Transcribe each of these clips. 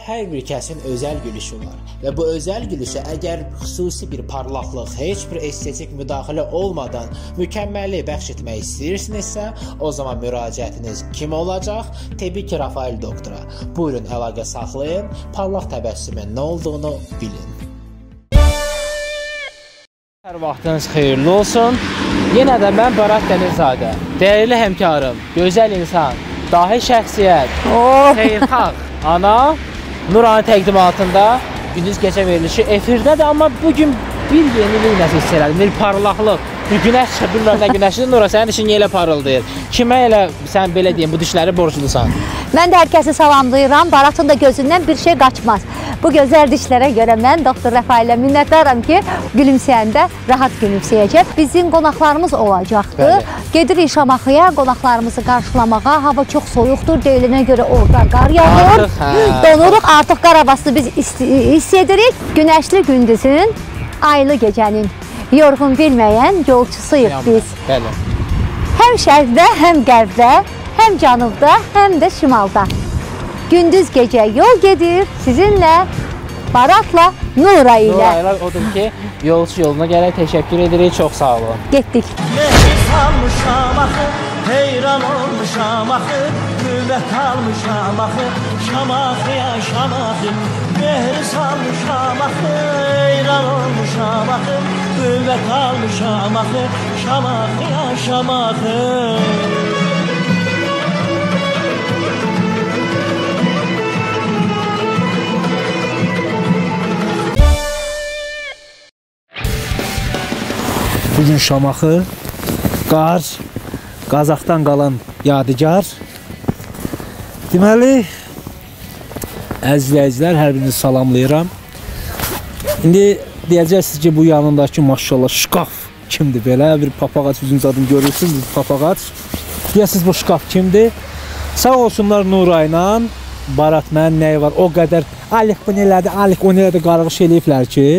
hər bir kəsin özəl gülüşü var və bu özəl gülüşə əgər xüsusi bir parlaqlıq, heç bir estetik müdaxilə olmadan mükəmməllik bəxş etmək istəyirsinizsə, o zaman müraciətiniz kim olacaq? Təbii ki, Rafael doktora. Buyurun, əlaqə saxlayın, parlaq təbəssümün nə olduğunu bilin. Hər vaxtınız xeyirli olsun. Yenə də mən Barat Dənizzadə, dəyərli həmkarım, gözəl insan, dahi şəxsiyyət, xeyirxalq, ana, Nuranın təqdimatında gündüz gecə verilişi efirdədir, amma bugün bir yenilik nəsə hiss elədim, bir parlaqlıq, bir günəş çıxır, bilməm nə günəşidir, Nura, sənin işin elə parıldayır. Kimə elə, sən belə deyim, bu düşləri borclusan? Mən də hər kəsi salamlayıram, Baratın da gözündən bir şey qaçmaz. Bu gözəl dişlərə görə mən Doktor Rafaelə minnətdaram ki, gülümsəyəndə rahat gülümsəyəcək. Bizim qonaqlarımız olacaqdır. Gedirik Şamaxıya, qonaqlarımızı qarşılamağa. Hava çox soyuqdur, deyilinə görə orada qar yağır. Donuruq, artıq Qarabasını biz hiss edirik. Günəşli gündüzün, aylı gecənin yorğun bilməyən yolçusuyuq biz. Həm şərqdə, həm qərbdə, həm cənubda, həm də şimalda. Gündüz gecə yol gedir sizinlə, Baratla, Nura ilə. Nura ilə odur ki, yolçu yoluna gələk, təşəkkür edirik, çox sağ olun. Getdik. Mehri salmışam axı, heyran olmuşam axı, qüvvət almışam axı, Şamaxıya Şamaxı. Mehri salmışam axı, heyran olmuşam axı, qüvvət almışam axı, Şamaxıya Şamaxı. Bugün Şamaxı, qar, Qazaxdan qalan yadigar. Deməli, əzizləyicilər, hər birinizi salamlayıram. İndi deyəcəksiniz ki, bu yanındakı maşallah şkaf kimdir belə? Bir papağaç üzüm zadını görürsünüz, papağaç. Deyəsiniz bu şkaf kimdir? Sağ olsunlar Nura ilə, Barat mənim nəyi var? O qədər alik bu nələrdir, alik o nələrdir qarğış eləyiblər ki.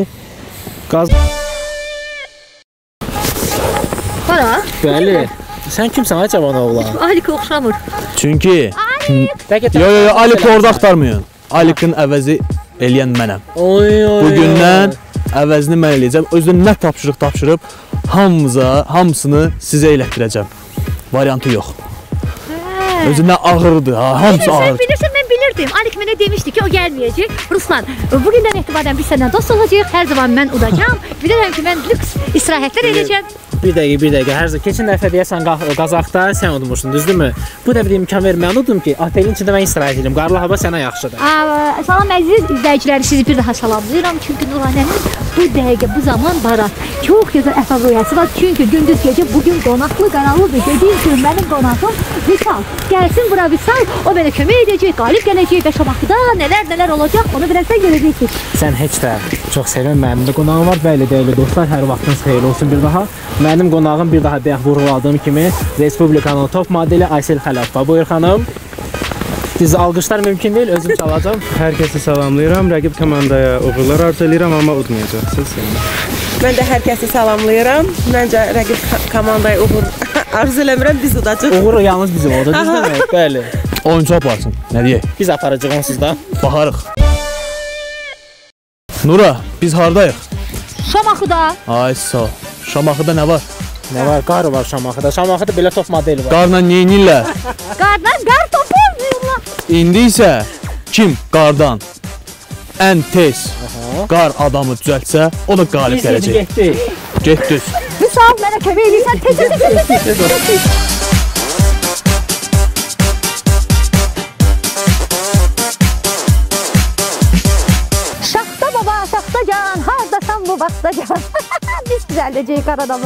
Barat? Bəli. Sən kimsən, ay cavan oğlan? Alikə oxşamır. Çünki... Yo, Alik orada axtarmayın. Alikin əvəzi eləyən mənəm. Bugündən əvəzini mən eləyəcəm. Özdən nə tapşırıb, hamısını sizə elətdirəcəm. Variantı yox. Özü nə ağırdır, hamısı ağır. Sən bilirsən, mən bilirdim. Alik mənə demişdi ki, o gəlməyəcək. Ruslan, bugündən etibarən biz səndən dost olacaq. Hər zaman mən udacağım. Bilirəm ki, mən lüks istirahətlər edəcəm. Bir dəqiqə. Hər zaman keçən dəfə deyəsən Qazaxda sən udmuşdun, düzdürmü? Bu dəfə imkan verməyən udum ki, otelin içində mən istirahət edim. Qarlı hava sənə yaxşıdır. Salam əziz izləyiciləri, sizi bir daha salamlayıram. Çünki Nuranənin bu dəqiqə, bu zaman Barat çox gözəl əfaviyəsi var. Çünki gündüz gecə bugün qonaqlı, qaranlıdır. Dediyim ki, mənim qonağım Vüsal. Gəlsin bura Vüsal, o mənə kömək edəcək, qalib gələcək və Şamaxıda nələr olacaq, onu bilərsən görəcəksiniz. Sən heç də çox sevən mənim də qonağım var. Bəli, dəyərli dostlar, hər vaxtınız xeyirli olsun bir daha. Mənim qonağım bir daha deyək vurğuladığım kimi Respublikanın top modeli Aysel Xəlafova. Buyur xanım. Siz alqışlar mümkün deyil, özüm çalacağım. Hər kəsi salamlayıram, rəqib komandaya uğurlar arzu edirəm, amma udmayacaqsınız. Mən də hər kəsi salamlayıram. Məncə rəqib komandaya uğur arzu eləmirəm, biz udacaq. Uğur yalnız bizim oldu, düzdürmü? Bəli. Oyuncu aparsın, nə deyək? Biz aparacaq onsuz da. Baxarıq. Nura, biz hardayıq? Şamaxıda. Ay sağ ol. Şamaxıda nə var? Nə var? Qar var Şamaxıda. Şamaxıda belə top modeli var. Qarla neynirlər? Qardan qar topu oynayırlar. İndi isə kim qardan ən tez qar adamı düzəltsə, o da qalib gələcək. Getdik. Vüsal, mənə kömək edirsən, tez. Şaxta baba, şaxta can, hardasan bu vaxta can. Biz düzəldəcəyik qar adamı.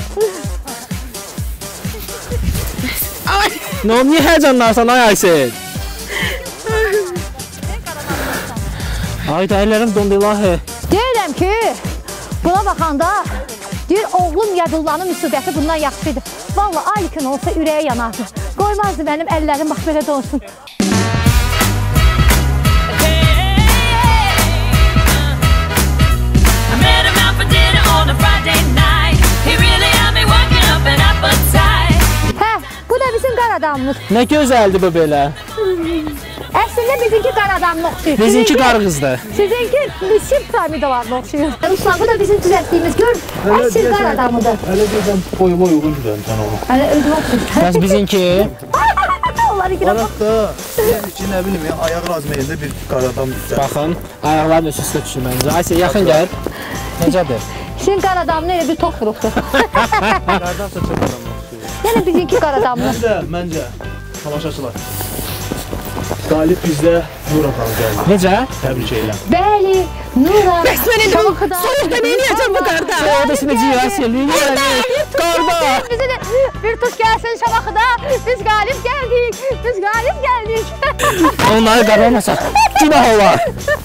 Nə oldu, niyə həyəcanlarsan, ay Aysel? Ay da əllərim dondu ilahi. Deyirəm ki, buna baxanda deyir, oğlum Yədullanın müsibəti bundan yaxşıdır. Vallahi Alikin olsa ürəyə yanardı. Qoymazdı mənim əllərim bax belə donsun. Hə, bu da bizim qar adamımız. Nə gözəldir bu belə. Əslində bizimki qaradamlı oxşuyur. Bizimki qarı qızdır. Sizinki misir piramidalarına oxşuyur. Uşağı da bizim düzəltdiyimiz gör, əsl qaradamıdır. Hələ deyirəm, boyuma uyğun düzəltən olur. Hələ özümə oxşuyur. Bəs bizimki? Onları girəm. Araq da, deyəm ki, nə bilim ya, ayaq razmeyində bir qaradam düzəltən. Baxın, ayaqların üstə düşür məncə. Ayşə, yaxın gəl. Necədir? Sizin qaradamlı elə bir tox qurubdur. Qaradamsa çox adamlar oxşuyur. Yəni bizimki qaradamlı. Məncə, tamaşaçılar. Qalib bizdə Nur atanı gəldi. Necə? Təbrik edirəm. Bəli, Nura. Bəs mən indi soyuqda neyniyəcəm bu qarda? O da sinəcək Ayşə, qarda. Bizi də bir tut gəlsin Şamaxıda. Biz qalib gəldik. Biz qalib gəldik. Onları qaramasak, günah olar.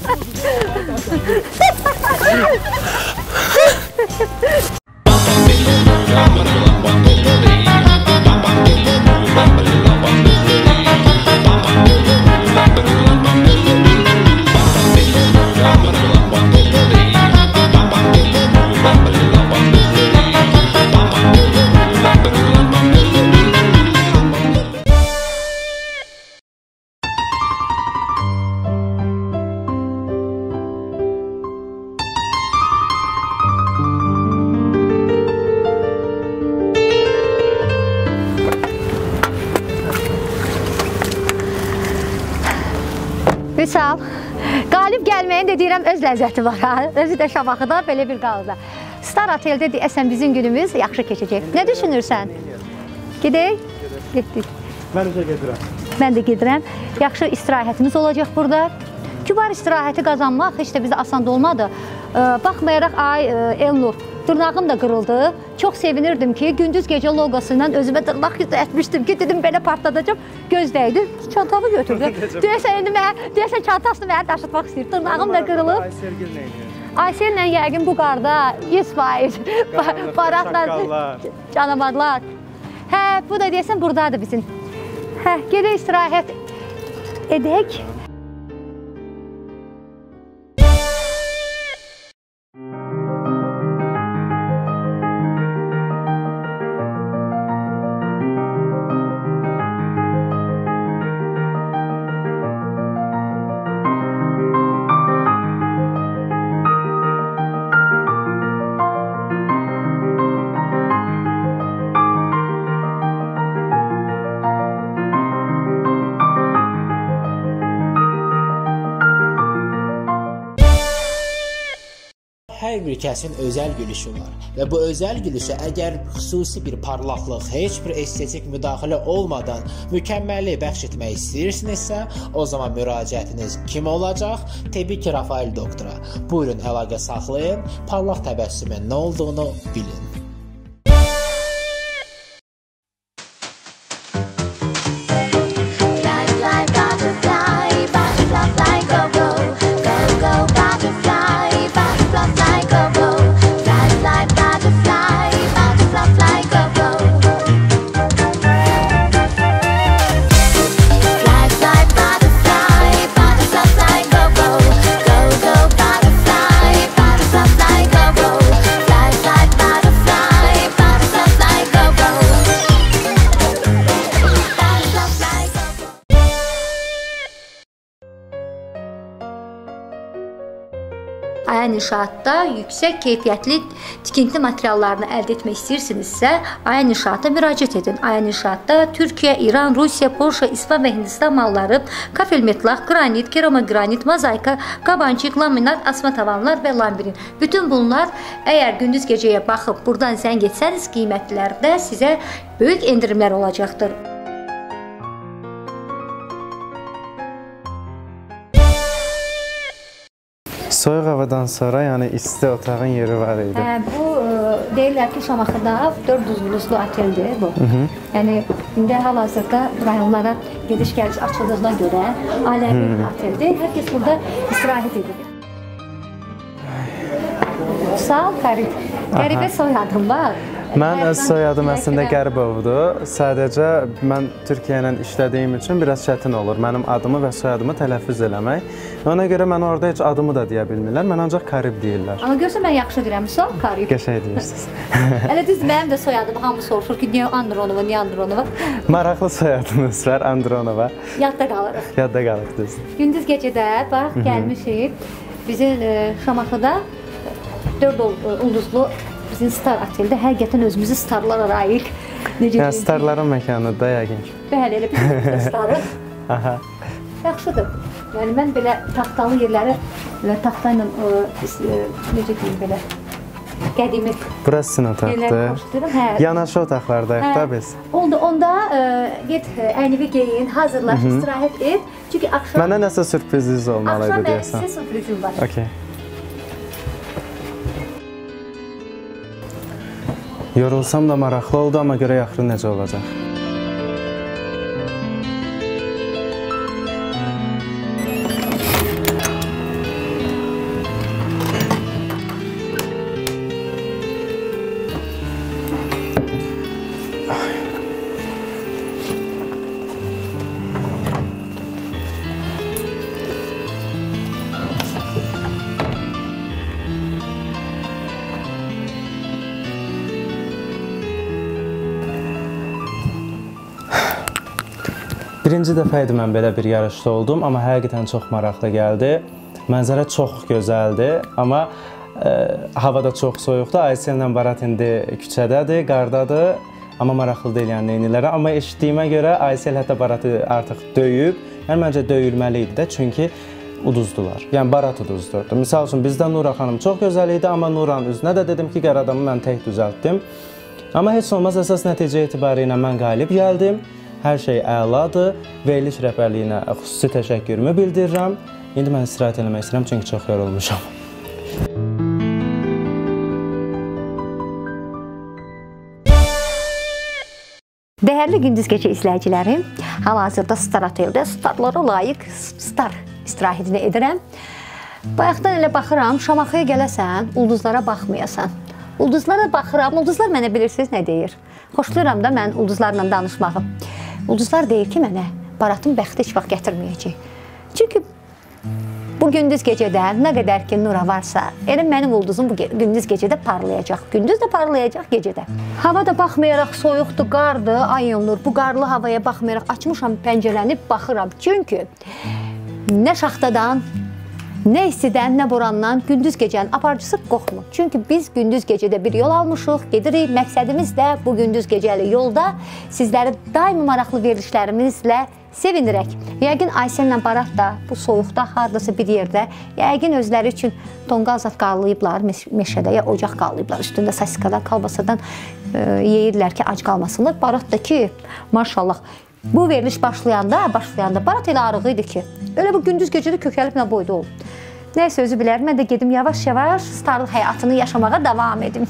Vüsal, qalib gəlməyin də deyirəm öz ləzzəti var ha. Özü də Şamaxıda belə bir qalda. Star Otel'də deyəsən bizim günümüz yaxşı keçəcək. Nə düşünürsən? Gedək? Getdik. Mən üzə gedirəm. Mən də gedirəm. Yaxşı istirahətimiz olacaq burada. Kübar istirahəti qazanmaq heç də bizə asan olmadı. Baxmayaraq Elnur, dırnağım da qırıldı. Çox sevinirdim ki, gündüz gecə loqosu ilə özümə dırnaq etmişdim ki, dedim belə partladacam. Gözdəydi, çantamı götürdü. Deyəsən çantasını mənə daşıtmaq istəyir. Dırnağım da qırılıb. Aysergil nə edir? Aysellə yəqin bu qarda 100% baratla canavarlar. Hə, bu da deyəsən buradadır bizim. Hə, gedək istirahət edək. Hər bir kəsin özəl gülüşü var və bu özəl gülüşə əgər xüsusi bir parlaqlıq, heç bir estetik müdaxilə olmadan mükəmməllik bəxş etmək istəyirsinizsə, o zaman müraciətiniz kim olacaq? Təbii ki, Rafael doktora. Buyurun, əlaqə saxlayın, parlaq təbəssümün nə olduğunu bilin. Ayan İnşaatda yüksək keyfiyyətli tikinti materiallarını əldə etmək istəyirsinizsə, Ayan İnşaata müraciət edin. Ayan İnşaatda Türkiyə, İran, Rusiya, Polşa, İspan və Hindistan malları, kafelmetlaq, qranit, keramogranit, mozaika, qabancıq, laminat, asma tavanlar və lambirin. Bütün bunlar əgər gündüz gecəyə baxıb buradan zəng etsəniz, qiymətlərdə sizə böyük endirimlər olacaqdır. Soyuq havadan sonra, yəni isti otağın yeri var idi. Bu deyirlər ki, Şamaxıda 400 uluslu oteldir bu. Yəni indi hal-hazırda rayonlara gediş-gəliş açıldığına görə aləmi bir oteldir. Hər kəs burada istirahət edir. Sağ ol, Qəribə soyadın var. Mən öz soyadım əslində Qəribovdur. Sadəcə mən Türkiyə ilə işlədiyim üçün biraz çətin olur mənim adımı və soyadımı tələffüz eləmək. Ona görə mən orada heç adımı da deyə bilmirlər. Mən ancaq Karib deyirlər. Amma görsən mən yaxşı deyirəm, Karib. Qəşəng deyirsiniz. Elə düz mənim də soyadımı hamı soruşur ki, niyə Andronova, niyə Andronova? Maraqlı soyadınız var, Andronova. Yadda qalırıq. Yadda qalıq düz. Gündüz gecədə bax gəlmişik. Bizim Şamaxıda 4 ulduzlu bizim Star oteldə həqiqətən özümüzü starlara layiq. Yəni starların məkanıdır yəqin ki. Bəli, elə bir starı. Aha. Yaxşıdır. Yəni mən belə taxtalı yerləri və taxta ilə necə deyim belə qədimi. Burası sizin otaqdır. Hə. Yanaşı otaqlardayıq da biz. Onda get əynivi geyin, hazırlaş, istirahət et. Çünki axşam Mənə nəsə sürpriziniz olmalıdır deyəsən. Axşam sizə sürprizim var. Okay. Yorulsam da maraqlı oldu, amma görə yaxşı necə olacaq? Birinci dəfə idi mən belə bir yarışda oldum, amma həqiqətən çox maraqlı gəldi. Mənzərə çox gözəldir, amma havada çox soyuqdur. Aysel ilə Barat indi küçədədir, qardadır, amma maraqlı deyil yəni neynilərə. Amma eşitdiyimə görə Aysel hətta Baratı artıq döyüb. Yəni məncə döyülməli idi də, çünki uduzdular. Yəni Barat uduzdurdu. Misal üçün bizdə Nura xanım çox gözəl idi, amma Nuranın üzünə də dedim ki, qaradamı mən tək düzəltdim. Amma heç olmaz, əsas nəticə etibarı ilə mən qalib gəldim. Hər şey əladır. Veriliş rəhbərliyinə xüsusi təşəkkürümü bildirirəm. İndi mən istirahət eləmək istəyirəm, çünki çox yorulmuşam. Dəyərli gündüz gecə izləyicilərim, hal-hazırda Star oteldə starlara layiq star istirahətini edirəm. Bayaqdan elə baxıram, Şamaxıya gələsən, ulduzlara baxmayasan. Ulduzlara baxıram, ulduzlar mənə bilirsiniz nə deyir? Xoşlayıram da mən ulduzlarla danışmağı. Ulduzlar deyir ki, mənə Baratın bəxti heç vaxt gətirməyəcək. Çünki bu gündüz gecədə nə qədər ki Nura varsa, elə mənim ulduzum bu gündüz gecədə parlayacaq. Gündüz də parlayacaq, gecədə. Hava da baxmayaraq soyuqdur, qardır, ay Nur. Bu qarlı havaya baxmayaraq açmışam pəncərəni, baxıram. Çünki nə şaxtadan, nə istidən, nə borandan gündüz gecənin aparıcısı qorxmur. Çünki biz gündüz gecədə bir yol almışıq, gedirik. Məqsədimiz də bu gündüz gecəli yolda sizləri daimi maraqlı verilişlərimizlə sevindirək. Yəqin Aysel ilə Barat da bu soyuqda hardasa bir yerdə, yəqin özləri üçün tonqal zat qarlayıblar meşədə, ya ocaq qarlayıblar. Üstündə sasikadan, kalbasadan yeyirlər ki, ac qalmasınlar. Barat da ki, maşallah, bu veriliş başlayanda Barat elə arıq idi ki, elə bu gündüz gecədə kökəlib nə boyda olub. Nəysə özü bilər, mən də gedim yavaş-yavaş starlıq həyatını yaşamağa davam edim.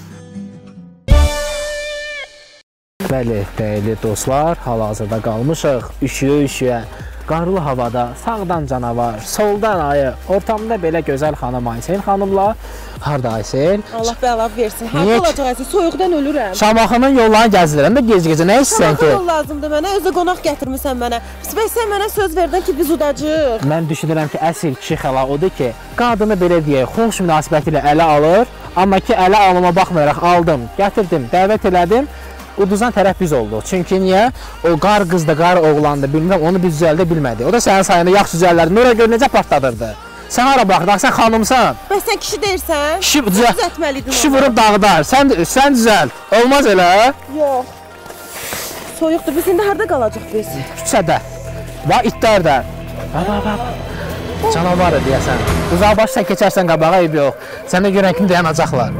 Bəli, dəyərli dostlar, hal-hazırda qalmışıq, üşüyə-üşüyə, qarlı havada, sağdan canavar, soldan ayı, ortamda belə gözəl xanım Aysel xanımla. Harda Aysel? Allah bəla versin. Harda olacaq Aysel? Soyuqdan ölürəm. Şamaxının yollarını gəzdirirəm də gec-gecə, nə istəyirsən ki? Şamaxı yol lazımdır mənə, özə qonaq gətirmirsən mənə. Sən mənə söz verdin ki, biz udacağıq. Mən düşünürəm ki, əsl kişi xəla odur ki, qadını belə deyək, xoş münasibəti ilə ələ alır, amma ki, ələ almama baxmayaraq aldım, gətirdim, dəvət elədim. Uduzan tərəf biz olduq. Çünki niyə? O qar qızdı, qar oğlandı, bilmirəm, onu biz düzəldə bilmədik. O da sənin sayında yaxşı düzəllərdi. Nura gör necə partladırdı. Sən hara baxdın? Sən xanımsan. Bəs sən kişi deyirsən? Kişi düzəltməliydin. Kişi vurub dağıdar. Sən düzəlt. Olmaz elə? Yox. Soyuqdur. Biz indi harda qalacaq biz? Küçədə. Bax, itlər də. Canavarı deyəsən. Uzağa baş sən keçərsən qabağa, eyb yox. Sənə görən kimi dayanacaqlar.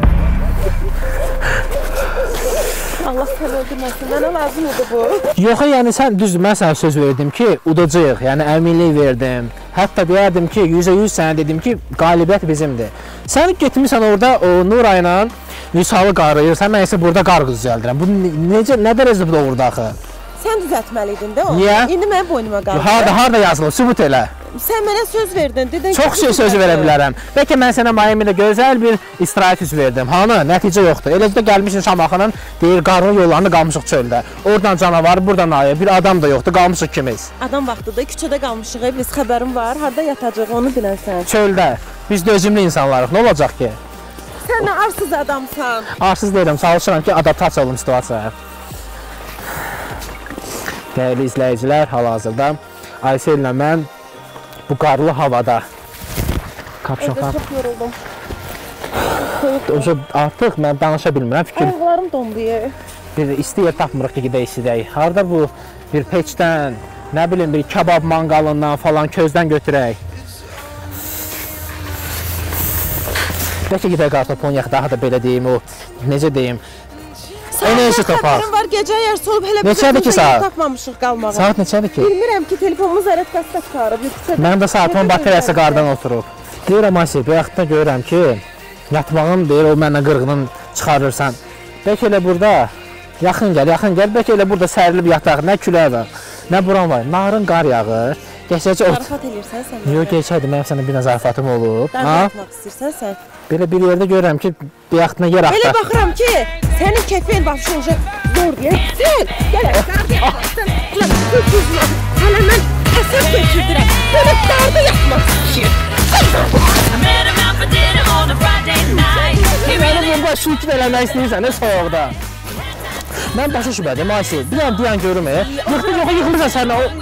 Allah səni öldürməsin, mənə lazım idi bu. Yox, yəni sən düzdür, mən sənə söz verdim ki, udacağıq, yəni əminlik verdim. Hətta deyərdim ki, 100% sənə dedim ki, qalibiyyət bizimdir. Sən getmirsən orada o Nura ilə Vüsalı qarıyırsan, mən isə burada qarğı düzəldirəm. Bu nə dərəcədə doğrudur axı? Sən düzəltməliydin də onu. Niyə? İndi mənim boynuma qaldı. Harda yazılıb, sübut elə. sən mənə söz verdin, dedin ki... Çox şey söz verə bilərəm. Bəlkə mən sənə Miami'də gözəl bir istirahət üz verdim. Hanı? Nəticə yoxdur. Eləcə də gəlmişsin Şamaxının, deyir, qarlı yollarını qalmışıq çöldə. Oradan canavar, buradan ayı, bir adam da yoxdur, qalmışıq kimiz. Adam vaxtıdır, küçədə qalmışıq, biz xəbərim var, harada yatacaq, onu bilənsən. Çöldə. Biz dözümlü insanlarıq, nə olacaq ki? Sən nə arsız adamsan. Arsız deyirəm, çalışıram ki, adaptasiya olun situasiyaya. Dəyərli izləyicilər, hal-hazırda Aysel ilə mən bu qarlı havada Evdə çox yoruldum. Artıq mən danışa bilmirəm, fikir... Ayaqlarım donduyor. Bir isti yer tapmırıq ki, gedək istəyək. Harada bu bir peçdən, nə bilim bir kebab manqalından falan közdən götürək. Bəlkə gedək qartopon daha da belə deyim, o necə deyim, enerji tapaq. Xəbərim var, gecə yarısı olub, hələ Neçədir ki saat? Tapmamışıq qalmağa. Saat neçədir ki? Bilmirəm ki, telefonumuz zərətqası çıxarıb. Mənim də saatımın bataryası qardan oturub. Deyirəm Aysel, bu yaxtda görürəm ki, yatmağım deyir, o mənlə qırğının çıxarırsan. Bəlkə elə burada, yaxın gəl, bəlkə elə burada sərilib yataq, nə külək var, nə buran var, narın qar yağır. Zarafat edirsən sən mənə. Yox, geçəydi, mənim sənə bir zarafatım olub. Darlatmaq istəyirsən sən. Belə bir yerdə görürəm ki, bir yaxtına yer axtar. Elə baxıram ki, sənin kefin başınca zor deyək. Sən, gəl, qardaşsan, hələ mən əsər keçirdirəm. Belə darda yatmaq istəyir. Mənim burada şükür eləmək istəyirsən, soyuqda. Mən başa şübədim, Aysel. Bir an diyan görüm, yıxılırsan sənə o...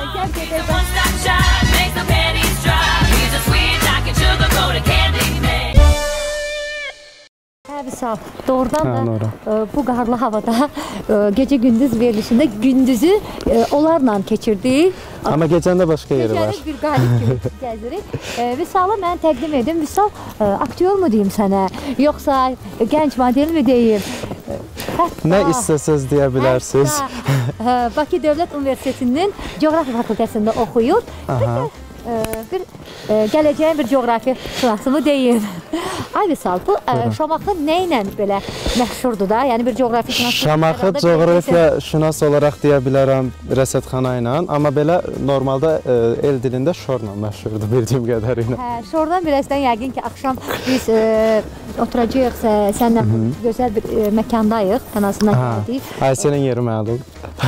Vüsal, doğrudan da bu qarlı havada gecə-gündüz verilişində gündüzü onlarla keçirdik. Amma gecəndə başqa yeri var. Gecəni bir qalib kimi gəzirik. Vüsalı mən təqdim edim. Vüsal aktyor mu deyim sənə, yoxsa gənc model mi deyim? Nə istəsəz deyə bilərsiniz. Bakı Dövlət Universitetinin Coğrafiya Fakültəsində oxuyur. Bir gələcəyin bir coğrafiya şünasımı deyim. Ay Vüsal, bu Şamaxı nə ilə belə məşhurdur da? Yəni bir coğrafiya şünası. Şamaxı coğrafiya şünası olaraq deyə bilərəm rəsədxana ilə, amma belə normalda el dilində şorla məşhurdur bildiyim qədərilə. Şordan birazdan yəqin ki, axşam biz oturacağıq, sənlə gözəl bir məkandayıq, ən azından gəldik. Ayselin yeri məlum.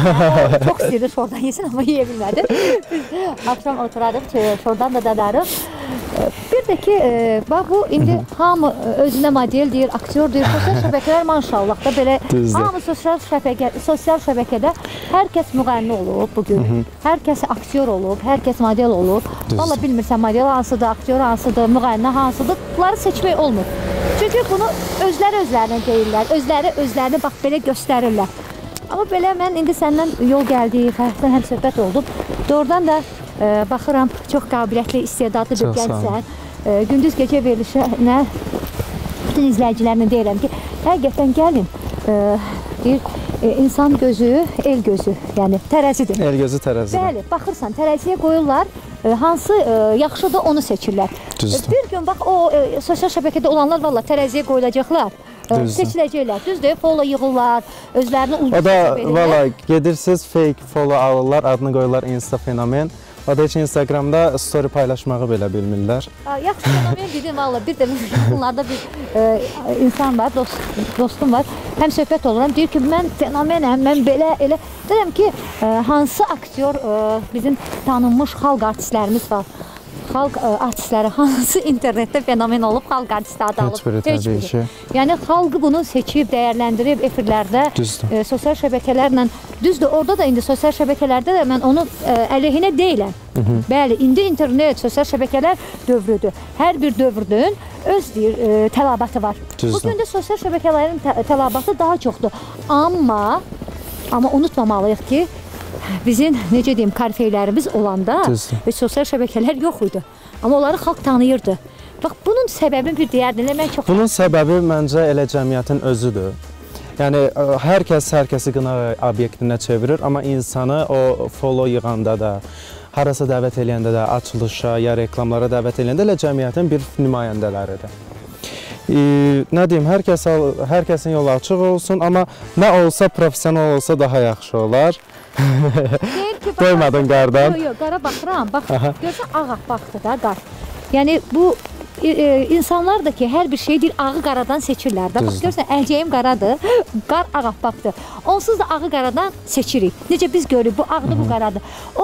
Çox istəyirdi şordan yesin, amma yeyə bilmədi. Biz axşam oturarıq, şordan da dadarıq. Bir də ki, bax bu indi hamı özünə model deyir, aktyor deyir, sosial şəbəkələr maşallah da belə hamı sosial şəbəkədə hər kəs müğənni olub bugün, hər kəs aktyor olub, hər kəs model olub. Valla bilmirsən model hansıdır, aktyor hansıdır, müğənni hansıdır, bunları seçmək olmur. Çünki bunu özlərinə deyirlər, özlərini bax belə göstərirlər. Amma belə mən indi səndən yol gəldik, həyatdan həm söhbət oldum. Doğrudan da baxıram, çox qabiliyyətli, istedadlı bir gəncsən. Gündüz gecə verilişinə bütün izləyicilərinə deyirəm ki, həqiqətən gəlin, deyir, insan gözü, el gözü, yəni tərəzidir. El gözü tərəzidir. Bəli, baxırsan, tərəziyə qoyurlar, hansı yaxşıdır onu seçirlər. Bir gün bax, o sosial şəbəkədə olanlar valla tərəziyə qoyulacaqlar. Seçiləcəklər, düzdür, follow yığırlar, özlərini ulduz hesab edirlər. O da valla gedirsiniz, fake follow alırlar, adını qoyurlar Insta fenomen. O da heç Instagramda story paylaşmağı belə bilmirlər. Yaxşı fenomen dedim, valla bir də bunlarda bir insan var, dostum var, həm söhbət oluram, deyir ki, mən fenomenəm, mən belə, elə. Deyirəm ki, hansı aktyor, bizim tanınmış xalq artistlərimiz var. Xalq artistləri hansı internetdə fenomen olub, xalq artisti adı alıb. Heç biri. Yəni, xalqı bunu seçib, dəyərləndirib efirlərdə, sosial şəbəkələrlə, düzdür, orada da indi sosial şəbəkələrdə də mən onun əleyhinə deyiləm. Bəli, indi internet, sosial şəbəkələr dövrüdür. Hər bir dövrün öz tələbatı var. Bugün də sosial şəbəkələrin tələbatı daha çoxdur. Amma unutmamalıyıq ki, bizim, necə deyim, karifeylərimiz olanda sosial şəbəkələr yox idi. Amma onları xalq tanıyırdı. Bax, bunun səbəbi bir deyərdin, mən çox... Bunun səbəbi məncə elə cəmiyyətin özüdür. Yəni, hər kəsi qına obyektinə çevirir, amma insanı o follow yığanda da, harasa dəvət eləyəndə də, açılışa, ya reklamlara dəvət eləyəndə elə cəmiyyətin bir nümayəndələridir. Nə deyim, hər kəsin yolu açıq olsun, amma nə olsa profesional olsa daha yaxşı olar. Deyir Doymadın qardan. Yox, qara baxıram. Bax, görsən ağappaqdır da qar. Yəni bu insanlar da ki, hər bir şey deyir, ağı qaradan seçirlər də. Bax, görsən, əlcəyim qaradır, qar ağappaqdır. Onsuz da ağı qaradan seçirik. Necə biz görürük, bu ağdır, bu qaradır.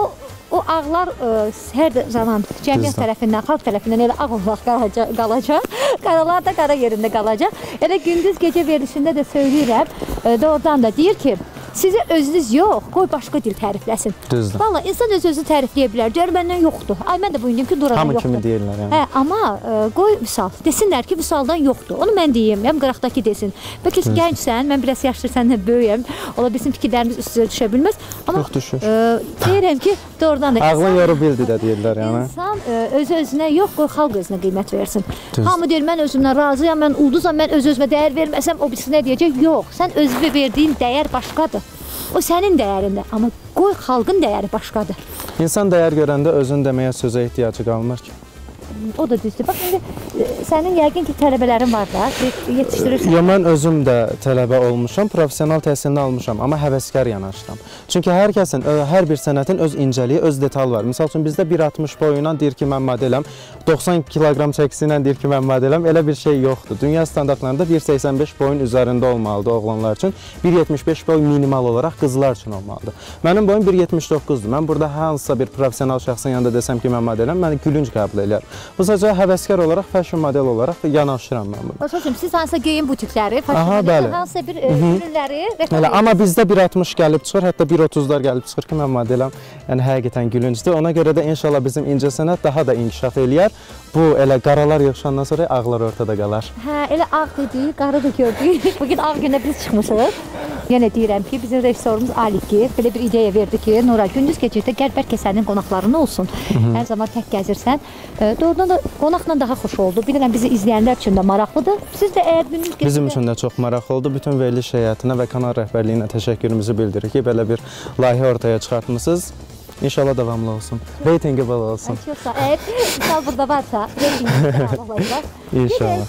O ağlar hər zaman cəmiyyət tərəfindən, xalq tərəfindən elə ağ olaraq qalacaq. Qaralar da qara yerində qalacaq. Elə gündüz gecə verilişində də söyləyirəm. Doğrudan da deyir ki, sizi özünüz yox, qoy başqa dil tərifləsin. Düzdür. Valla insan öz-özü tərifləyə bilər. Deyir, məndən yoxdur. Ay, mən də bu indim ki, duradan yoxdur. Hamı kimi deyirlər. Yəni. Hə, amma qoy misal. Desinlər ki, visaldan yoxdur. Onu mən deyim, qıraqdakı desin. Bəlkə gəncsən, mən biraz yaşlı, səndən böyüyəm. Ola bilsin fikirlərimiz üst-üzə düşə bilməz. Amma deyirəm ki, doğrudan da ağlın yoru bildi də deyirlər. Yəni. İnsan öz-özünə yox, qoy xalq özünə qiymət versin. Hamı deyir, mən özümdən razıyam, mən ulduzam, mən öz-özümə dəyər verməsəm, o birisi nə deyəcək? Yox, sən özünə verdiyin dəyər başqadır. O sənin dəyərində, amma qoy xalqın dəyəri başqadır. İnsan dəyər görəndə özün deməyə sözə ehtiyacı qalmır ki. O da düzdür. Bax, indi sənin yəqin ki, tələbələrin var da, yetişdirirsən. Ya, mən özüm də tələbə olmuşam, professional təhsilini almışam, amma həvəskar yanaşıram. Çünki hər kəsin, hər bir sənətin öz incəliyi, öz detal var. Misal üçün, bizdə 1.60 boyuyla deyir ki, mən modeləm, 90 kiloqram çəkisi ilə deyir ki, mən modeləm, elə bir şey yoxdur. Dünya standartlarında 1.85 boyun üzərində olmalıdır oğlanlar üçün, 1.75 boy minimal olaraq qızlar üçün olmalıdır. Mənim boyum 1.79-dur. Mən burada hansısa bir professional şəxsin yanında desəm ki, mən modeləm, məni gülünc qəbul edər. Bu sadəcə həvəskar olaraq, fashion model olaraq yanaşıram mən bunu. Başa siz hansısa geyim butikləri, fashion model, hansısa bir ürünləri Elə, amma bizdə 1.60 gəlib çıxır, hətta 1.30'lar gəlib çıxır ki, mən modeləm. Yəni, həqiqətən gülüncdür. Ona görə də inşallah bizim incəsənət daha da inkişaf eləyər. Bu, elə qaralar yığışandan sonra ağlar ortada qalar. Hə, elə ağ dedik, qarı da gördük. Bugün ağ günə biz çıxmışıq. Yenə deyirəm ki, bizim rejissorumuz Aliki belə bir ideya verdi ki, Nura, gündüz gecədə gəl bəlkə sənin qonaqların olsun. Hər zaman tək gəzirsən. Doğrudan da qonaqla daha xoş oldu. Bilirəm, bizi izləyənlər üçün də maraqlıdır. Siz də əgər gündüz gecədə... Bizim üçün də çox maraqlı oldu. Bütün veriliş heyətinə və kanal rəhbərliyinə təşəkkürümüzü bildiririk ki, belə bir layihə ortaya çıxartmışsınız. İnşallah davamlı olsun. Reytingi bol olsun. Yoxsa, əgər misal burada varsa, reytingi davamlı olacaq. İnşallah.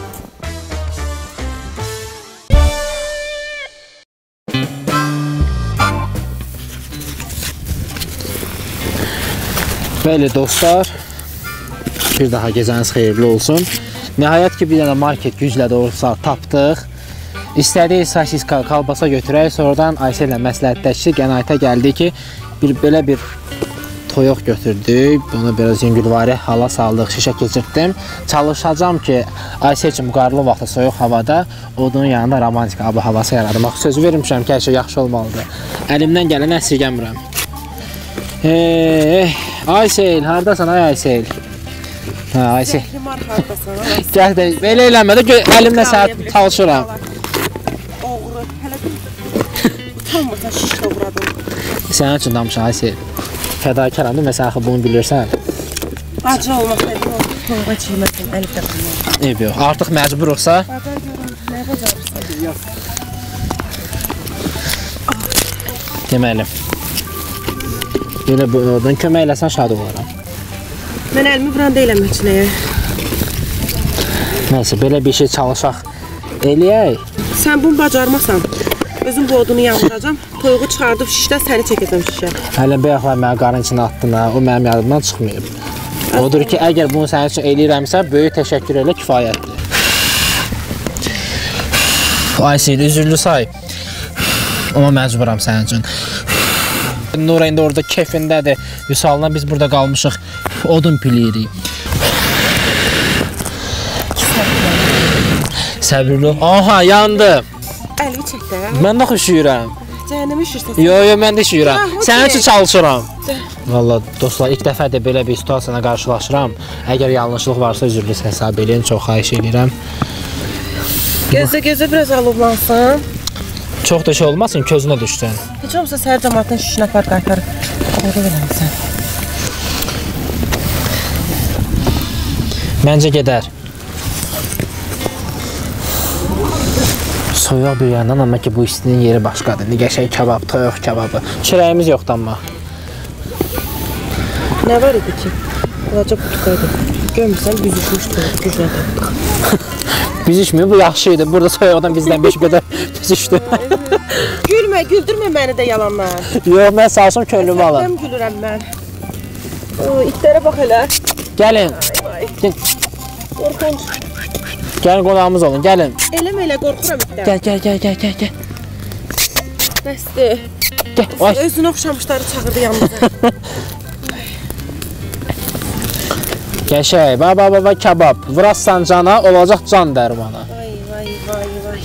Bəli dostlar, bir daha gecəniz xeyirli olsun. Nəhayət ki, bir dənə market güclə də olsa tapdıq. İstədik sosiska, kalbasa götürək, sonradan Aysel ilə məsləhətləşdik, qənaətə gəldi ki, belə bir toyuq götürdük, bunu biraz yüngülvari hala saldıq, şişə keçirtdim. Çalışacağım ki, Aysel üçün qarlı vaxtda, soyuq havada odunun yanında romantik havası yaradmaq. Sözü vermişəm ki, hər şey yaxşı olmalıdır. Əlimdən gələn əsirgəmirəm. Aysel, haradasan ay Aysel? Hə, Aysel. Zəhrimar haradasan? Gəl də, belə eləmə də, əlimlə səhət çalışıram. Oğru, hələ utanmırsan, şişlə uğradım. Sənin üçün danmışam Aysel. Fədakaram, mən sən axı bunu bilirsən. Acı olmaq nədir o? Toyuğa çiğməsin, əlif dəfəmə. Eyb yox, artıq məcburuqsa. Bacar görüm, nəyə bacarırsan? Deməli. Belə buradan kömək eləsən şad olaram. Mən əlimi vuran deyiləm məkinəyə. Nəysə, belə bir şey çalışaq eləyək. Sən bunu bacarmasan, özüm bu odunu yandıracam, toyuğu çıxardıb şişdən səni çəkəcəm şişə. Hələ bayaqlar mənim qarın içində attın, o mənim yadımdan çıxmayıb. Odur ki, əgər bunu sənin üçün eləyirəmsə, böyük təşəkkür elə kifayətdir. Aysel, üzürlü say. Amma məcburam sənin üçün. Nura indi orada kefindədir. Vüsalına biz burada qalmışıq. Odun piliyirik. Səbirli ol. Aha, yandım. Əlimi çək də. Mən də üşüyürəm. Cəhənnəmə üşürsən. Yox, mən də üşüyürəm. Sənin üçün çalışıram. Valla dostlar, ilk dəfə də belə bir situasiyana qarşılaşıram. Əgər yanlışlıq varsa üzürlü hesab eləyin. Çox xahiş edirəm. Gözə biraz alovlansın. Çox da şey olmasın, közünə düşsün. Heç olmasa səhər cəmatın şişinə apar qaytarıb. Orada verəmsən. Məncə gedər. Soyuq bir yandan, amma ki bu istinin yeri başqadır. Qəşəng kebab, toyuq kebabı. Çörəyimiz yoxdur amma. Nə var idi ki? balaca butkaydı. Görmürsən, büzüşmüşdü, güclədi. Büzüşmüyor, bu yaxşı idi. Burada soyuqdan bizdən 5 qədər büzüşdü. Gülmə, güldürmə məni də yalanlar. Yox, mən sağsam könlümü alım. Həm gülürəm mən. İtlərə bax elə. Gəlin. Qorxunç. Gəlin, qonağımız olun, gəlin. Elə qorxuram itlər. Gəl. Bəsdir. Gəl. Özünə oxşamışları çağırdı yanımıza. Qəşəy, baba kebab. Vurassan cana, olacaq can dərmanı. Vay.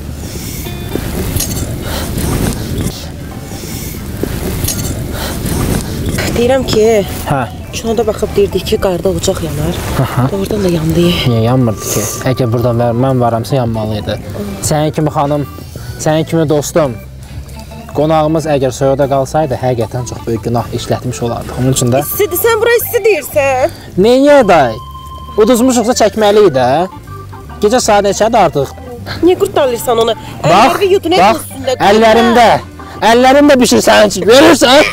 Deyirəm ki, kinoda baxıb deyirdik ki, qarda ocaq yanar. Oradan da yandı. Niyə yanmırdı ki? Əgər burada mən varamsa yanmalıydı. Sənin kimi xanım, sənin kimi dostum, qonağımız əgər soyuqda qalsaydı, həqiqətən çox böyük günah işlətmiş olardı. Onun üçün də... İstidir, sən bura isti deyirsən. Neyə day? Uduzmuşuqsa çəkməliyik də. Gecə saat neçədir artıq? Niyə qurtdalırsan onu? Bax, əllərimdə bişir sənin üçün, görürsən?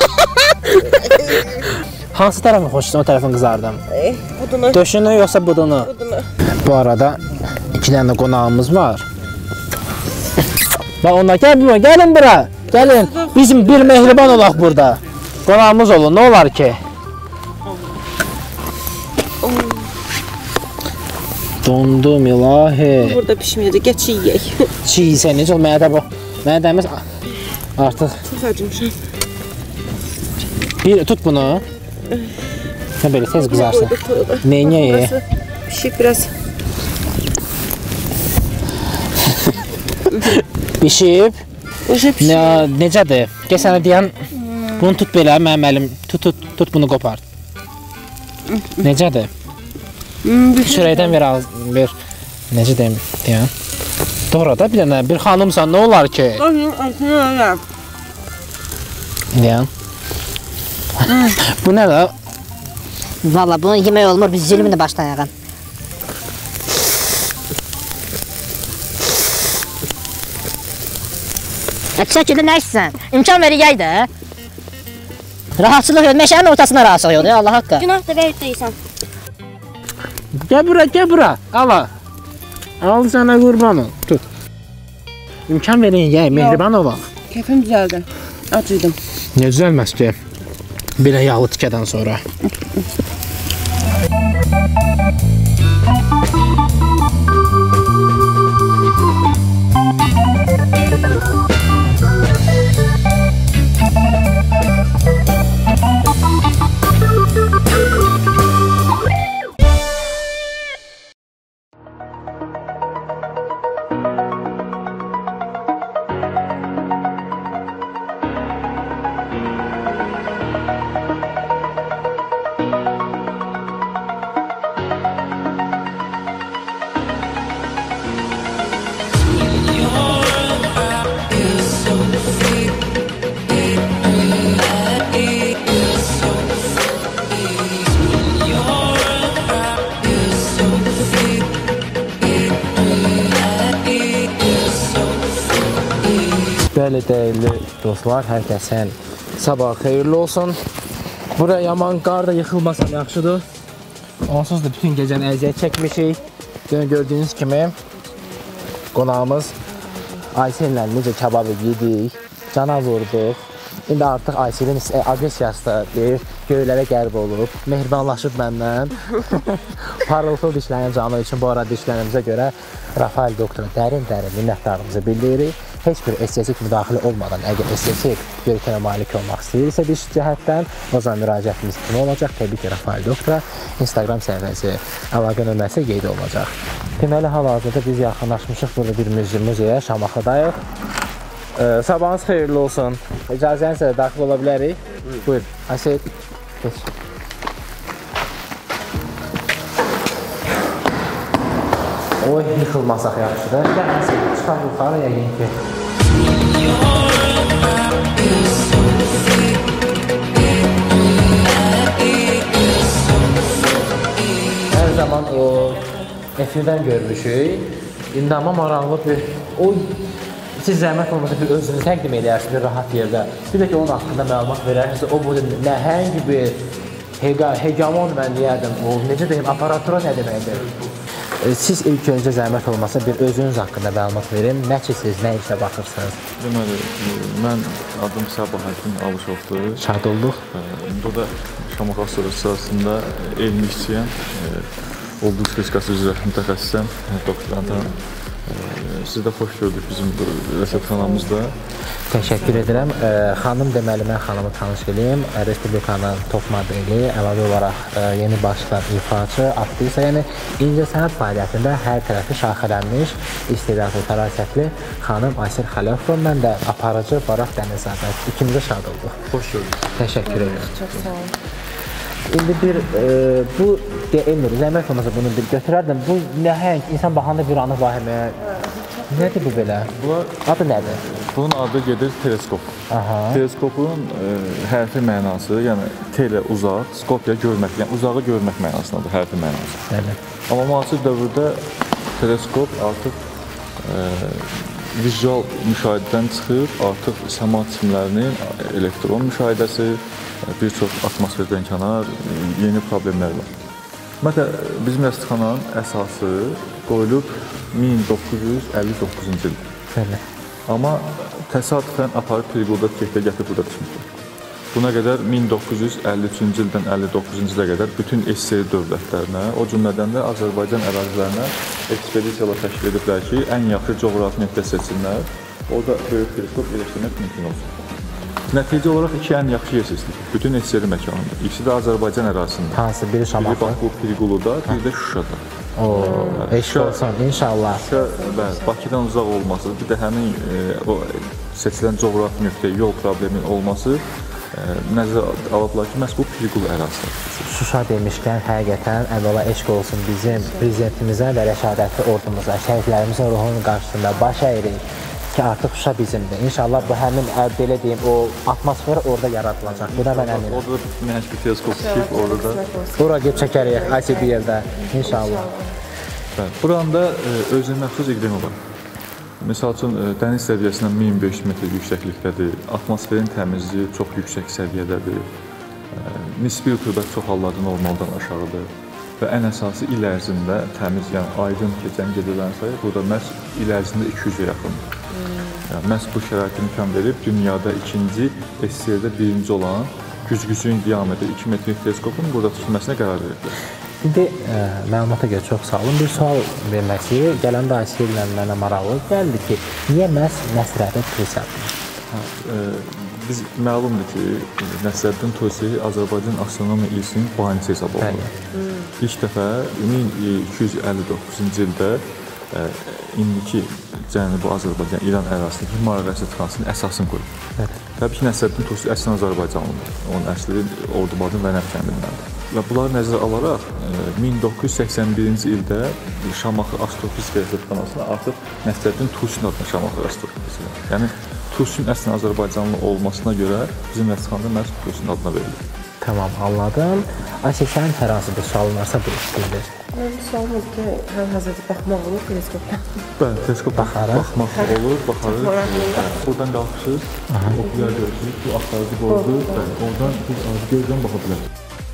Hansı tərəfini xoşsun, o tərəfini qızardım? Budunu. Döşünü, yoxsa budunu? Budunu. Bu arada 2 dənə qonağımız var. Bax onlar, gəlin bura, gəlin. Bizim bir mehriban olaq burada. Qonağımız olun, nə olar ki? Dondum ilahi. Burada pişməyəcək, geç yiyək. Çiğ sən necə ol, mənə də bu. Mənə dəmiz artıq. Çox acımışam. Bir tut bunu. Nə belə tez qızarsın. Neyə? Pişib biraz. Bişib. Necədir? Gəl sənə deyən, bunu tut belə, mənim əlim. Tut bunu qopart. Necədir? Çörəkdən ver. Necə deyən? Doğru da bir dənə, bir xanımsan, nə olar ki? Deyən. Bu nə də? Valla bunu yemək olmur, biz zülmünü başdan yağın. Şəkildə nə istəsən? İmkan ver yiyək də. Rahatçılıq yox, meşənin ortasında rahatçılıq yox, Allah haqqı. Günah da verib deyirsən. Gəl bura, ala. Al sənə qurban ol, tut. İmkan verin yiyək, mehriban olaq. Keyfim düzəldi, acıydım. Niyə düzəlməz ki? Belə yağlı tikədən sonra. Bəli, dəyərli dostlar, hər kəsin sabah xeyirli olsun. Buraya yaman qar da yıxılmasam yaxşıdır. Onsuz da bütün gecəni əziyyət çəkmişik. Gördüyünüz kimi qonağımız Aysel'lə necə kebabı yedik, cana vurduq. İndi artıq Aysel'in agressiyası da deyir, göylərə qərb olub, mehribanlaşıb məndən. Parıltılı dişlərin canı üçün bu arada dişlərimizə görə Rafael doktora dərin minnətdarımızı bildiririk. Heç bir estetik müdaxilə olmadan, əgər estetik görkəmə malik olmaq istəyirsə diş cəhətdən, o zaman müraciətimiz kimi olacaq. Təbii ki, Rafael doktora Instagram səhifəsi, əlaqə nömrəsi qeyd olunacaq. Deməli, hal-hazırda biz yaxınlaşmışıq burada bir muzeyə, Şamaxıdayıq. Sabahınız xeyirli olsun. İcazənizlə daxil ola bilərik. Buyur, Aysel, geç. Oy, yıxılmasaq yaxşıdır. Gəl, Aysel, çıxaq yuxarı yəqin ki. Hər zaman o efirdən görmüşük. İndi amma maraqlı bir... Siz zəhmət olmasa bir özünü təqdim edərsiniz bir rahat yerdə. Bir də ki, onun haqqında məlumat verərsiniz. O burada nəhəng bir Hegemon mən deyərdim. O necə deyim, aparatura nə deməkdir? Siz ilk öncə zəhmət olmasa bir özünüz haqqında məlumat verin. Nə ki siz, nə işə baxırsınız? Deməli, mən adım Səbahattin Alışovdur. Şad olduq. Burada Şamaxı Assosiasiyasında elmi işçiyəm. Oldu fizikası üzrə mütəxəssisəm, doktorantam. Siz də xoş gördük bizim rəsədxanamızda. Təşəkkür edirəm. Xanım deməli, mən xanımı tanış edeyim. Respublikanın top modeli, əlavə olaraq yeni başlıqlar ifaçı, aktrisa, yəni incəsənət fəaliyyətində hər tərəfi şaxələnmiş, istedadlı, fərasətli xanım Aysel Xəlafova. Mən də aparıcı Baraq Dənizzadə. İkimizə şad olduq. Xoş gördük. Təşəkkür edirəm. Çox sağ olun. İndi bir bu deyilmir, zəhmət olmasa bunu bir götürərdim. Bu nəhəng, insan baxanda bir anı vahiməyə. Nədir bu belə? Adı nədir? Bunun adı gedir teleskop. Teleskopun hərfi mənası, yəni tele uzaq, skopya görmək, yəni uzağı görmək mənasındadır hərfi mənası. Bəli. Amma müasir dövrdə teleskop artıq vizual müşahidədən çıxıb, artıq səma cisimlərinin elektron müşahidəsi, bir çox atmosferdən kənar yeni problemlər var. Məsələn, bizim rəsədxananın əsası qoyulub 1959-cu ildə. Bəli. Amma təsadüfən aparıb Pirqulda tikdə gətirib burada düşmüşdür. Buna qədər 1953-cü ildən 59-cu ilə qədər bütün SSR dövlətlərinə, o cümlədən də Azərbaycan ərazilərinə ekspedisiyalar təşkil ediblər ki, ən yaxşı coğrafi nöqtə seçsinlər, orada böyük teleskop yerləşdirmək mümkün olsun. Nəticə olaraq iki ən yaxşı yer seçdik, bütün SSR məkanında. İkisi də Azərbaycan ərazisində. Hansı? Biri Şamaxı? Biri Baku, Pirquluda, biri də Şuşada. Eşq olsun, inşallah. Bakıdan uzaq olması, bir də həmin o seçilən coğrafi nöqtə, yol probleminin olması nəzərə alıblar ki, məhz bu Pirqul ərazisidir. Şuşa demişkən, həqiqətən əvvəla eşq olsun bizim prezidentimizə və rəşadətli ordumuza, şəhidlərimizin ruhunun qarşısında baş əyirik ki, artıq Şuşa bizimdir. İnşallah bu həmin, belə deyim, o atmosfer orada yaradılacaq. Buna mən əminəm. Orada nəhəng bir teleskop tikib, orada da... Ora gedib çəkərik, ICBL-də, inşallah. Buranın da özünə məxsus iqlimi var. Məsəl üçün, dəniz səviyyəsindən 1500 metr yüksəklikdədir, atmosferin təmizliyi çox yüksək səviyyədədir, nisbi rütubət çox hallarda normaldan aşağıdır və ən əsası il ərzində təmiz, yəni aydın keçən gecələrin sayı burada məhz il ərzində 200-ə yaxındır. Yəni, məhz bu şərait imkan verib, dünyada ikinci, SSR-də birinci olan güzgüsünün diametri 2 metrlik teleskopun burada tutulmasına qərar verirlər. İndi məlumata görə çox sağ olun. Bir sual vermək istəyir. Gələndə Aysel mənə maraqlı gəldi ki, niyə məhz Nəsrəddin Tusi adlanır? Biz məlumdur ki, Nəsrəddin Tusi Azərbaycan astronomiya ilisinin banisi hesab olunur. İlk dəfə 1259-cu ildə indiki Cənubi Azərbaycan, İran ərazisindəki Himara rəsədxanasının əsasını qoyub. Təbii ki, Nəsrəddin Tusi əslən Azərbaycanlıdır. Onun əsli Ordubadın və Nəf kəndindəndir. Və bunları nəzərə alaraq 1981-ci ildə Şamaxı Astrofizika rəsədxanasına artıq Nəsrəddin Tusinin adına Şamaxı Astrofizika. Yəni Tusinin əslən Azərbaycanlı olmasına görə bizim rəsədxanada məhz Tusinin adına verilir. Tamam, anladım. Aysel, sənin hər hansı bir sualın varsa bu istəyir. Mənim sualım odur ki, hal-hazırda baxmaq olur teleskopda. Bəli, teleskop baxmaq olur, baxarıq. Buradan qalxışız, oxuyar görürsünüz, bu axtarıcı bordu, oradan biz gözdən baxa bilərik.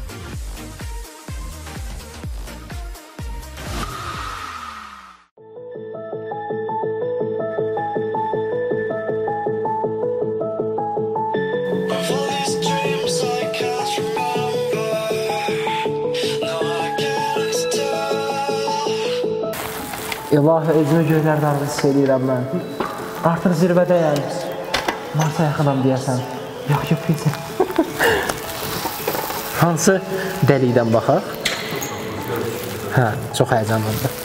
İlahi, özümü göylərdə arzu eləyirəm mən. Artıq zirvədəyəm. Marsa yaxınam deyəsən. Yox, bilsin. Hansı dəlikdən baxaq? Hə, çox həyəcanlıdır.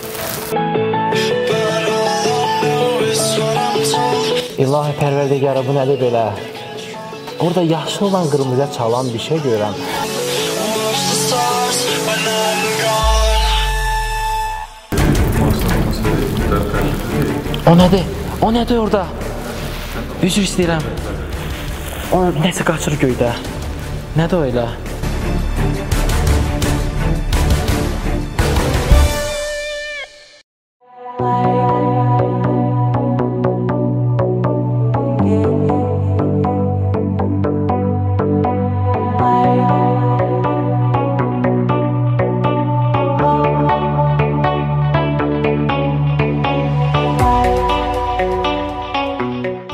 İlahi pərvərdigarı, bu nədir belə? Orada yaşılla qırmızıya çalan bir şey görürəm. O nədir? O nədir orada? Üzr istəyirəm. O nəsə qaçır göydə. Nədir o elə?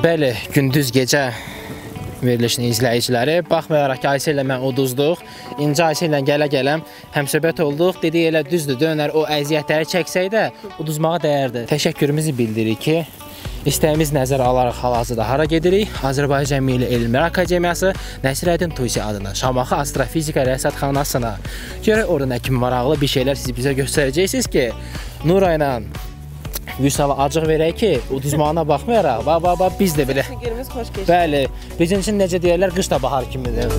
Bəli, gündüz gecə verilişinin izləyiciləri, baxmayaraq ki, Ayşə ilə mən uduzduq, İnci Ayşə ilə gələ-gələm həmsöhbət olduq, dedik elə düzdür, dönər o əziyyətləri çəksək də uduzmağa dəyərdir. Təşəkkürümüzü bildiririk ki, İstəyimiz nəzərə alaraq hal-hazırda hara gedirik? Azərbaycan Milli Elmlər Akademiyası Nəsirəddin Tusi adına Şamaxı Astrofizika Rəsədxanasına. Görək orada nə kimi maraqlı bir şeylər siz bizə göstərəcəksiniz ki, Nura ilə Vüsala acıq verək ki, uduzmağına baxmayaraq, biz də belə. Günümüz xoş keçdi. Bəli, bizim üçün necə deyərlər, qış da bahar kimidir.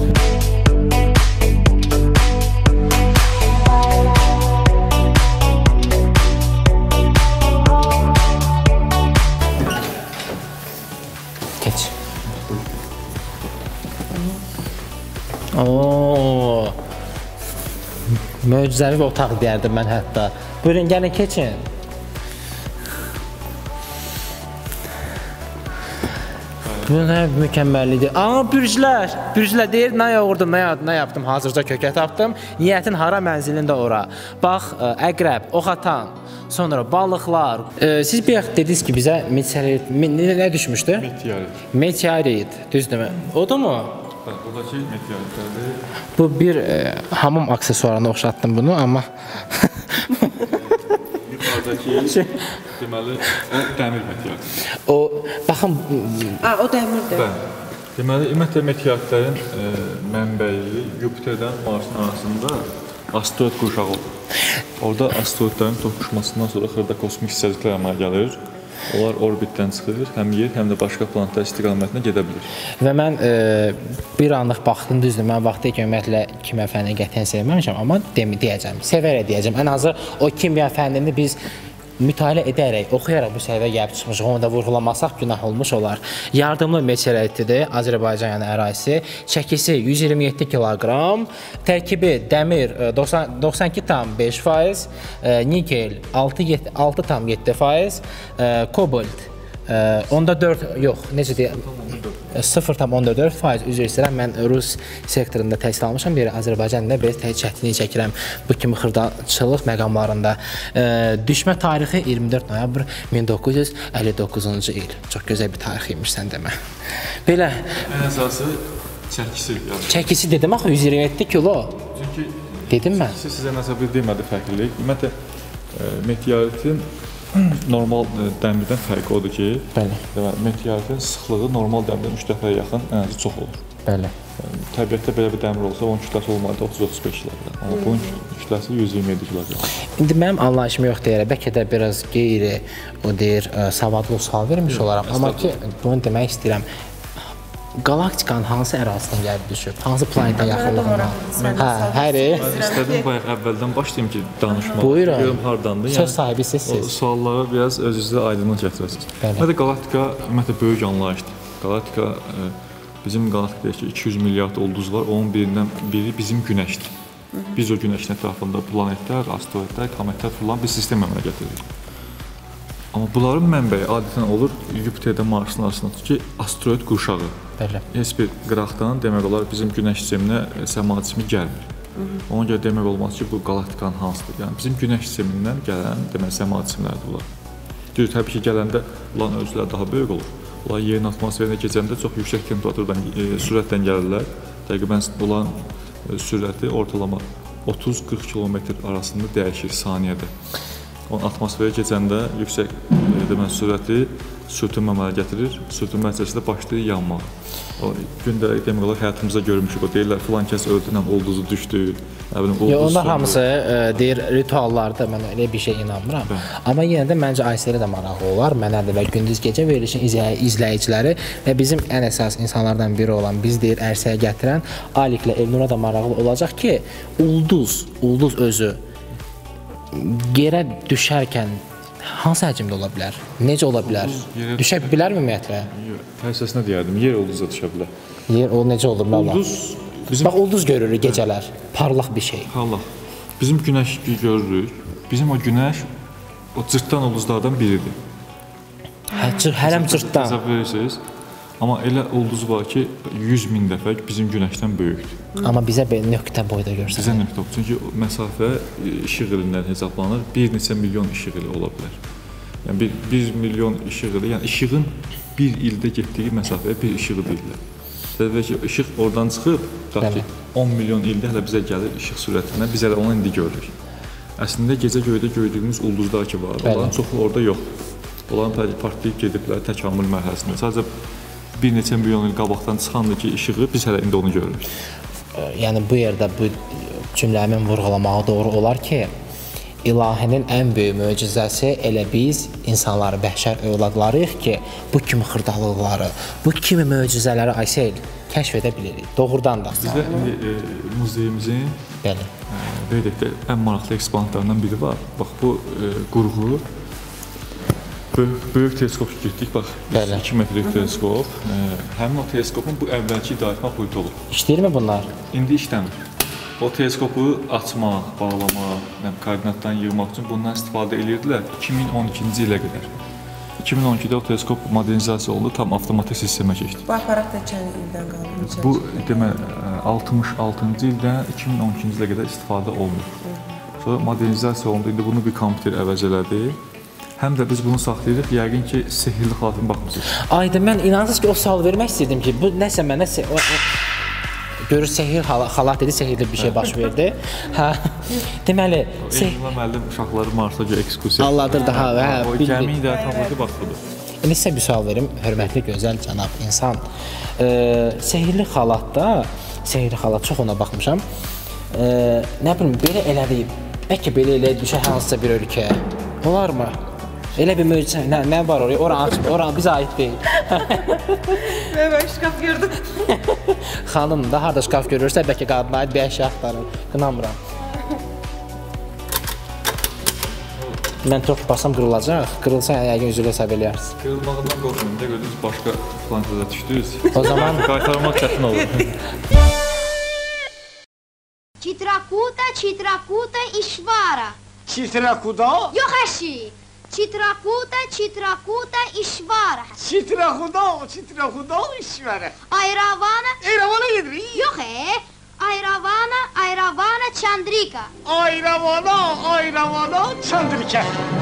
Ooo, möcüzəvi bir otaq deyərdim mən hətta. Buyurun, gəlin, keçin. Bu nə mükəmməllidir. Bürclər deyir, nə yoğurdum, nə yapdım, hazırca kökə tapdım. Niyyətin hara mənzilində ora. Bax, əqrəb, ox atan, sonra balıqlar. Siz bir yaxud dediniz ki, bizə nə düşmüşdü? Meteorit, düzdürmü? Odur mu? Buradakı meteoritlərdir. Bu bir hamam aksesuarına oxşatdım bunu, amma... Yuxarıdakı, deməli, o dəmir meteoritidir. O, baxın... O dəmirdir. Deməli, ümumiyyətlə meteoritlərin mənbəyi Yupiterdən Marsın arasında asteroid qurşağı olur. Orada asteroidlərin toqquşmasından sonra xırda kosmik hissəciklər əmələ gəlir. Onlar orbitdən çıxır, həm yer, həm də başqa planetlər istiqamətinə gedə bilir. Və mən bir anlıq baxdım, düzdür, mən vaxtı ki, ümumiyyətlə kimya fənnini qətiyyən sevməmişəm, amma deyəcəm, sevərək deyəcəm. Ən azı o kimya fənnini biz mütaliə edərək, oxuyaraq bu səviyyəyə gəlib çıxmışıq, onu da vurğulamasaq günah olmuş olar. Yardımlı meteoritidir, Azərbaycan ərazisi, çəkisi 127 kiloqram, tərkibi dəmir 92,5%, nikel 6,7%, kobalt 14, yox, necə deyək, 0,14%, üzr istəyirəm, mən Rus sektorunda təhsil almışam, bir Azərbaycanda belə çətinlik çəkirəm bu kimi xırdaçılıq məqamlarında. Düşmə tarixi 24 noyabr 1959-cu il. Çox gözəl bir tarix imiş sən demə. Belə. Ən əsası çəkisi. Çəkisi dedim axı 127 kilo. Çünki dedim mən. Çəkisi sizə nəsə bir demədi fərqlilik. Ümumiyyətlə, meteoritin normal dəmirdən fərqi odur ki, meteoritin sıxlığı normal dəmirdən 3 dəfəyə yaxın ən azı çox olur. Bəli. Təbiətdə belə bir dəmir olsa, onun kütləsi olmalıdır 30-35 kiloqram. Amma bunun kütləsi 127 kiloqram. İndi mənim anlayışım yox deyərək, bəlkə də biraz qeyri, o deyir, savadlı sual vermiş olaram. Amma ki, bunu demək istəyirəm. Galaktikanın hansı ərazisindən gəlib düşüb? Hansı planetə yaxınlığından? Həri. İstədim bayaq əvvəldən başlayayım ki, danışmaq. Buyurun. Görüm hardandır. Söz sahibisiz siz. O suallara biraz özünüzə aydınlıq gətirəsiniz. Ümumiyyətlə, galaktika ümumiyyətlə böyük anlayışdır. Galaktika, bizim galaktikadakı 200 milyard ulduz var, onun biri bizim Günəşdir. Biz o Günəşin ətrafında planetlər, asteroidlər, kometlər falan bir sistem əmələ gətiririk. Amma bunların mənbəyi adətən olur Yupiterdə Marsın arasında ki, asteroid qurşağı. Heç bir qıraqdan demək olar bizim Günəş sisteminə səma cismi gəlmir. Ona görə demək olmaz ki, bu galaktikanın hansıdır. Yəni bizim Günəş sistemindən gələn demək səma cisimlərdir bunlar. Düzdür, təbii ki, gələndə bunların ölçüləri daha böyük olur. Bunlar yerin atmosferinə keçəndə çox yüksək temperaturdan, sürətlə gəlirlər. Təqribən bunların sürəti ortalama 30-40 km arasında dəyişir saniyədə. Onun atmosferə keçəndə yüksək sürəti sürtünmə əmələ gətirir. Sürtünmə nəticəsində başlayır yanmağa. Gündəlik demək olar həyatımızda görmüşük. O deyirlər filan kəs öldü, ulduzu düşdü. Onlar hamısı deyir rituallarda mən elə bir şey inanmıram. Amma yenə də məncə Ayşəyə də maraqlı olar. Mənə də və gündüz gecə verilişin izləyiciləri və bizim ən əsas insanlardan biri olan biz deyir ərsəyə gətirən Aliklə Elnura da maraqlı olacaq ki, ulduz özü yerə düşərkən hansı həcmdə ola bilər? Necə ola bilər? Düşə bilər mi ümumiyyətlə? Yox, tərsəsinə deyərdim, yer ulduza düşə bilər. Yer o necə olur məlumat? Bax, ulduz görürük gecələr, parlaq bir şey. Parlaq. Bizim Günəş görürük. Bizim o Günəş o cırtdan ulduzlardan biridir. Hələm cırtdan. Hesab verirsiniz. Amma elə ulduz var ki, 100.000 dəfə bizim Günəşdən böyükdür. Amma bizə nöqtə boyda görsənir. Bizə nöqtə boyda. Çünki məsafə işıq ilindən hesablanır. Bir neçə milyon işıq ili ola bilər. Yəni 1 milyon işıq ili, yəni işığın bir ildə getdiyi məsafəyə bir işığı deyirlər. Təbii ki, işıq oradan çıxıb, tutaq ki, 10 milyon ildə hələ bizə gəlir işıq sürətindən, biz hələ onu indi görürük. Əslində, gecə göydə gördüyümüz ulduzlar ki var, onların çoxu orada yoxdur. Onların partlayıb gediblər təkamül mərhələsində. Sadəcə bir neçə milyon il qabaqdan çıxandır ki, işığı biz hələ indi onu görürük. Yəni, bu yerdə bu cümləmin vurğulamağı doğru olar ki, İlahinin ən böyük möcüzəsi elə biz insanları, bəhşər övladlarıyıq ki, bu kimi xırdalıqları, bu kimi möcüzələri Aysel kəşf edə bilirik. Doğrudan da. Bizdə indi muzeyimizin ən maraqlı eksponatlarından biri var. Bax, bu qurğu, böyük teleskop getdik, bax, 2 metrlik teleskop. Həmin o teleskopun bu əvvəlki idarəetmə pultu olur. İşləyirmi bunlar? İndi işləmir. O teleskopu açmaq, bağlamaq, koordinatdan yığmaq üçün bundan istifadə edirdilər 2012-ci ilə qədər. 2012-də o teleskop modernizasiya oldu, tam avtomatik sistemə keçdi. Bu aparat da neçə ildən qaldı? Bu, demək, 66-cı ildən 2012-ci ilə qədər istifadə olunur. Sonra modernizasiya olundu, indi bunu bir kompüter əvəz elədi. Həm də biz bunu saxlayırıq, yəqin ki, sehirli xalatını baxmışıq. Ayda, mən inanırsınız ki, o sual vermək istəyirdim ki, bu nəsə mənə... Görür, sehir xalat dedi, sehirli bir şey baş verdi. Deməli... Elmə müəllim uşaqları Marsa görə ekskursiya. Allahdır daha, o gəmi idarəetmə pultu bax budur. İndi sizə bir sual verim, hörmətli, gözəl cənab insan. Sehirli xalatda, sehirli xalat, çox ona baxmışam. Nə bilim, belə elədi, bəlkə belə elədi, düşər hansısa bir ölkə. Olar mı? Elə bir möcüzə, nə var oraya? Oran bizə aid deyil. Ben şkaf gördüm. Xanım da harada şkaf görürsə, bəlkə qadına aid bir əşya axtarır. Qınamıram. Mən çox basam qırılacaq. Qırılsa, yəqin üzrə hesab eləyərsiniz. Qırılmağından qorxmayın, da gördünüz, başqa planetlərdə düşdünüz. O zaman qaytarmaq çətin olur. Chitrakuta Ishvara. Chitrakuda? Yox əşi. Chitrakuta Ishvara. Chitrakuda Ishvara. Ayravana. Ayravana yedri? Yox Ayravana Chandrika. Ayravana Chandrika.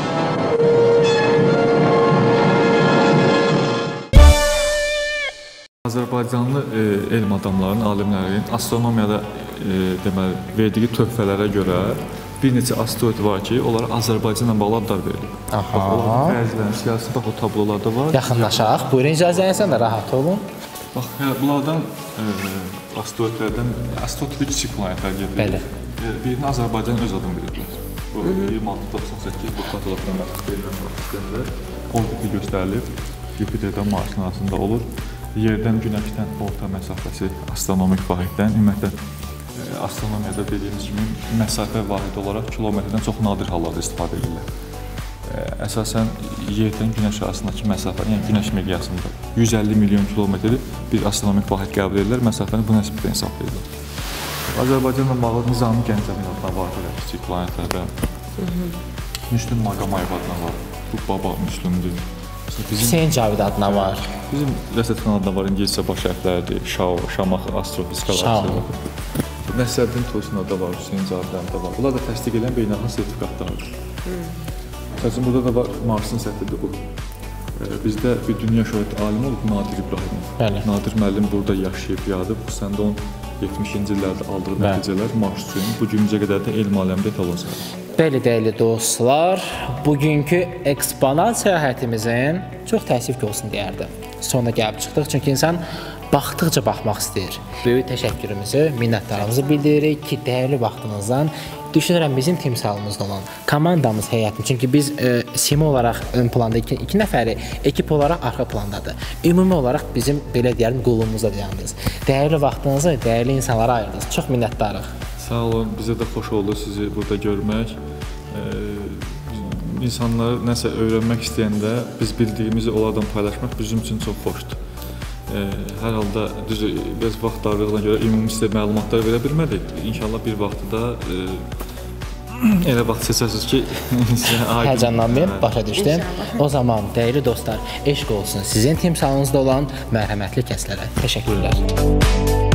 Azərbaycanlı elm adamlarının, alimlərin astronomiyada deməli, verdiyi töhfələrə görə bir neçə asteroid var ki, onlara Azərbaycanla bağlı adlar verilir. Bəzilərinin siyasi bax o tablolarda var. Yaxınlaşaq. Buyurun, icazə etsən də rahat olun. Bax, bunlardan asteroidlərdən astrotipik kiçik planetlər gedir. Bəli. Birini Azərbaycan öz adını verirlər. Bu 2698 bu kataloqdan sistemdə orbiti göstərilib. Yupiterdən Marsın arasında olur. Yerdən Günəşdən orta məsafəsi astronomik vahiddən, ümumiyyətlə astronomiyada dediyimiz kimi məsafə vahidi olaraq kilometrdən çox nadir hallarda istifadə edirlər. Əsasən yerdən Günəş arasındakı məsafə, yəni Günəş miqyasında 150 milyon kilometri bir astronomik vahid qəbul edirlər, məsafəni bu nisbətən hesablayırlar. Azərbaycanla bağlı Nizami Gəncəvin adına var belə kiçik planetlərdən. Müslüm Maqamayev adına var. Bu baba Müslümdür. Hüseyn Cavid adına var. Bizim Rəsədxan adına var, İngilizcə baş hərflərdir. Şamax, astrofizikal. Nəsrəddin Tusin adında var, Hüseyn Cavid adında var. Bunlar da təsdiq edən beynəlxalq sertifikatlardır. Məsələn, burada da var Marsın səthidir bu. Bizdə bir dünya şöhrətli alim olub Nadir İbrahimov. Nadir müəllim burada yaşayıb, yadıb. Xüsusən də onun 70-ci illərdə aldığı nəticələr Mars üçün bu günümüzə qədər də elm aləmdə etalon sayılır. Bəli, dəyərli dostlar, bugünkü eksponat səyahətimizin çox təəssüf ki olsun deyərdim. Sonuna gəlib çıxdıq, çünki insan baxdıqca baxmaq istəyir. Böyük təşəkkürümüzü, minnətdarımızı bildiririk ki, dəyərli vaxtınızdan düşünürəm bizim timsalımızda olan komandamız, heyətim. Çünki biz simi olaraq ön planda iki nəfəri, ekip olaraq arxa plandadır. Ümumi olaraq bizim, belə deyərim, qulluğumuzda deyərdiniz. Dəyərli vaxtınızı, dəyərli insanlara ayırdınız. Çox minnətdarıq. Sağ olun, bizə də xoş oldu sizi burada görmək. İnsanlar nəsə öyrənmək istəyəndə biz bildiyimizi onlardan paylaşmaq bizim üçün çox xoşdur. Hər halda düz biraz vaxt darlığına görə ümumi sizə məlumatlar verə bilmədik. İnşallah bir vaxtı da elə vaxt seçəsiniz ki, sizə aydın. Həyəcanlanmayın, başa düşdüm. O zaman dəyərli dostlar, eşq olsun sizin timsalınızda olan mərhəmətli kəslərə. Təşəkkürlər.